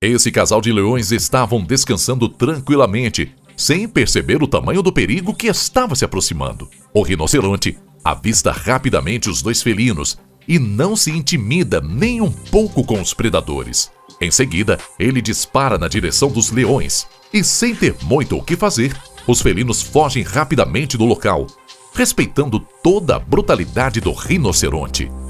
Esse casal de leões estavam descansando tranquilamente, sem perceber o tamanho do perigo que estava se aproximando. O rinoceronte avista rapidamente os dois felinos e não se intimida nem um pouco com os predadores. Em seguida, ele dispara na direção dos leões e, sem ter muito o que fazer, os felinos fogem rapidamente do local, respeitando toda a brutalidade do rinoceronte.